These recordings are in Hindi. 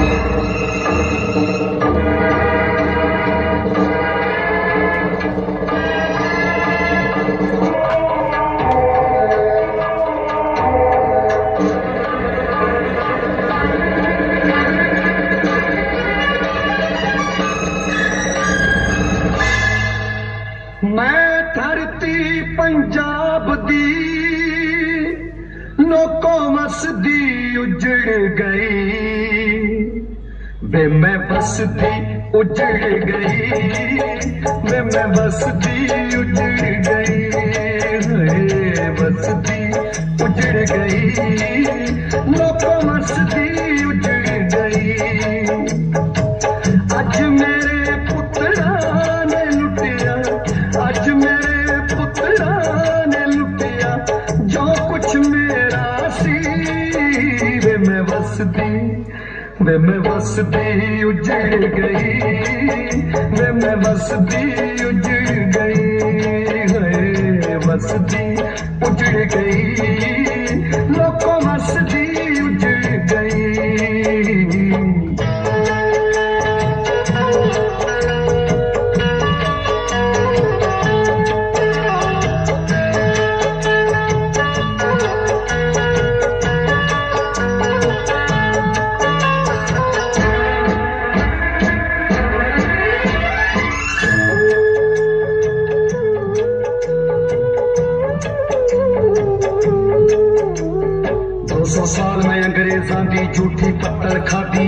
पंजाब दी लोको मसदी उजड़ गई वे मैं बसदी उजड़ गई वे मैं बसदी उजड़ गई बसदी उजड़ गई लोको मसदी उजड़ गई अज मेरे पुत्रा ने लुटिया अज मेरे पुत्रा ने लुटिया जो कुछ मेरा सी वे मैं बसदी उजड़ गई वे मैं बसदी उजड़ गई बसदी उजड़ गई लोको बसदी उजड़ गई। 200 साल में अंग्रेजां दी झूठी पत्तल खादी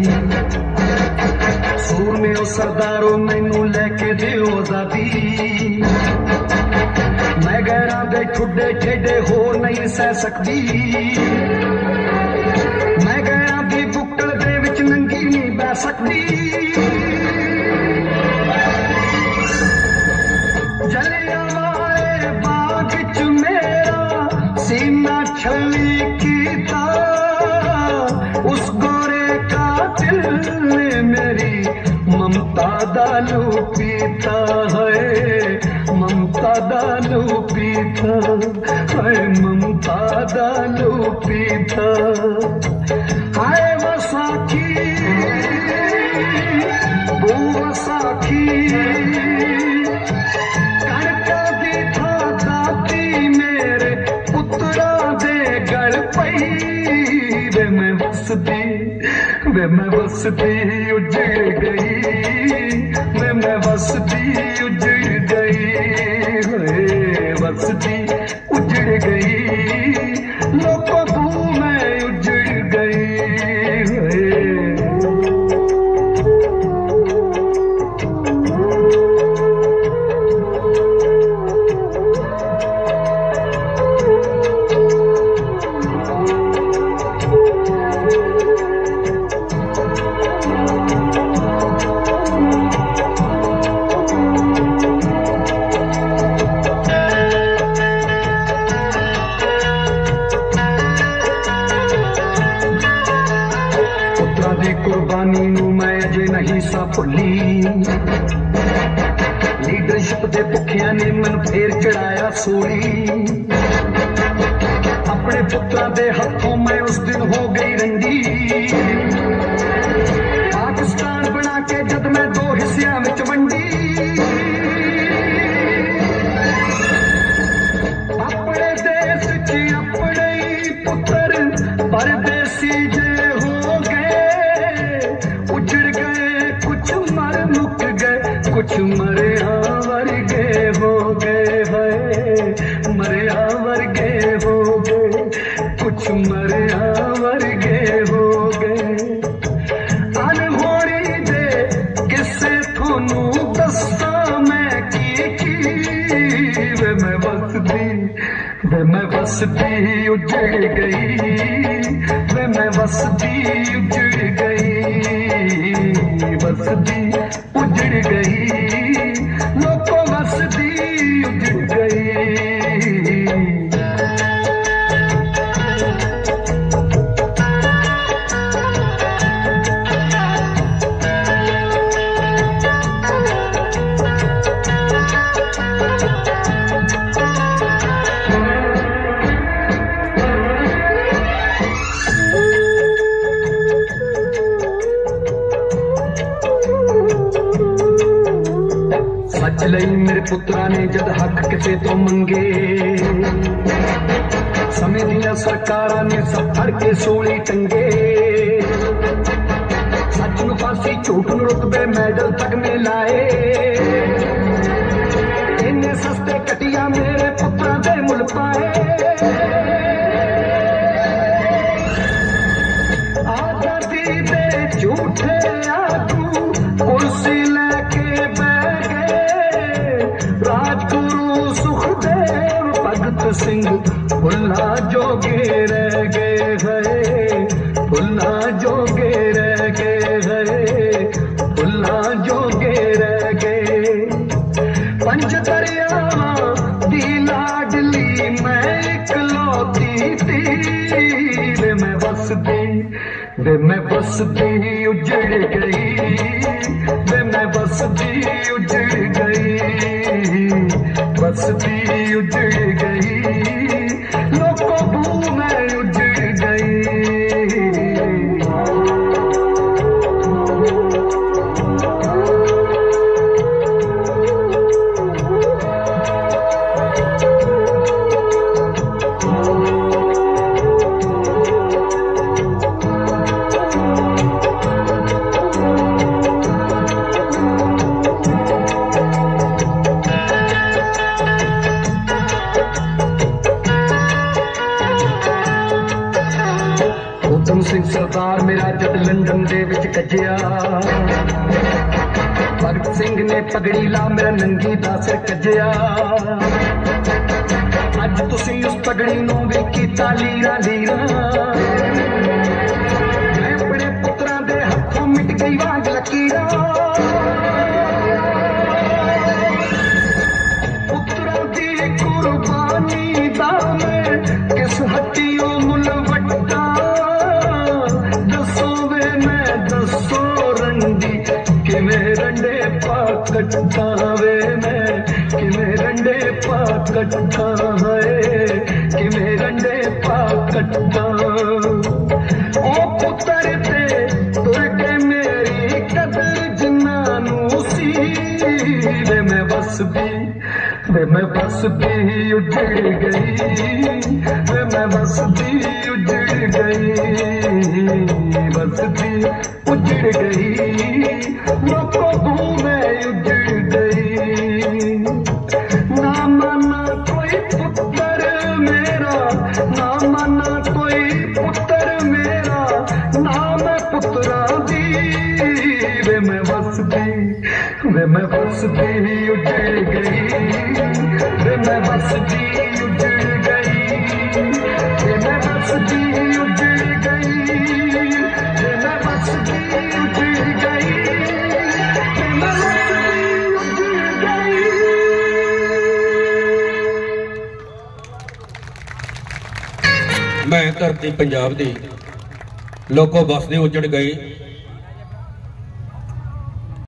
सूर में ओ सरदारो मैनू लेके दिओ आजादी मैं गैरां दे ठुडे ठेडे होर नहीं सह सकदी मैं गैरां दी बुक्कल दे विच नंगी नहीं बह सकदी जलियांवाले बाग च मेरा सीना छली कीता उस गोरे कातिल ने मेरी ममता दा लू पीता है ममता दा लू पीता है ममता दा लू पीता हाय वसाखी वो वसाखी वे मैं बसदी उजड़ गई वे मैं बसदी उजड़ गई बसदी उजड़ गई लोगों तू मैं उजड़ गई कुर्बानी नू मैं अजे नहीं सा भुली लीडरशिप दे भुखिया ने मैनू फेर चढ़ाया सूली अपने पुत्रा दे हथों मैं उस दिन हो गई रंगी पाकिस्तान बना के जद मैं 2 हिस्सियां विच वंडी अपने देश च अपने ही पुत्र परदेसी जे हो गए उजड़ गए कुछ मर मुक गए कुछ मरिया वर्गे हो गए है मरिया वर्गे हो गए कुछ मरिया वर्गे हो गए अनहोनी दे किसे थोनू दस्सा मैं की वे मैं बसदी उजड़ गई वे मैं बसदी उजड़ गई बसदी उजड़ गई लोगों बसदी उजड़ गई। लई मेरे पुत्रा ने जद हक किसे तो मंगे, समय दिया सरकारां ने सब फड़ के सूली टंगे। सच नूं फांसी झूठ नूं रुतबे मैडल तक में लाए, इन्ने सस्ते कटिया मेरे पुत्रा दे मुल पाए। आजादी दे झूठे आगू कुर्सी लैके बह गए, राजगुरु सुखदेव भगत सिंह भुल्ला जोगे रह गए है, भुल्ला जोगे रह गए है, भुल्ला जोगे रह गए। पंज दरियावां दी लाडली मैं इकलौती थी, वे मैं बसदी उजड़ गई, वे मैं बसदी उजड़ गई, बसदी उजड़ गई, लोगों भू मैं उजड़ गई। सिंह सरदार मेरा जद लंदन दे विच कजिया, भगत सिंह ने पगड़ी ला मेरा नंगी दा सिर कजिया। अज तुसीं उस पगड़ी नूं भी कीता लीरा लीरा, मैं अपने पुत्रां दे हत्थों मिट गई वांग लकीरा। पुत्रां दी कुर्बानी दा मैं किस हट्टियों मुल वट्टा, किवें रंडे पा कट्टा वे मैं, किवें रंडे पा कट्टा है, किवें रंडे पा कट्टा। ओ पुत्र ते तुर के मेरी कदर जिन्ना नू सी, वे मैं बसदी उजड़ गई, वे मैं बसदी उजड़ गई, बसदी उजड़ गई, लोगों भू में उजड़ गई। ना माना कोई पुत्र मेरा, ना माना कोई पुत्र मेरा, ना मैं पुत्रा दी, वे मैं बसदी उजड़ गई, वे मैं बसदी उजड़ गई, वे मैं बसदी उजड़ गई, वे मैं बसदी उजड़ गई, वे मैं बसदी उजड़ गई। मैं धरती पंजाब दी लोगों बसदी उजड़ गई,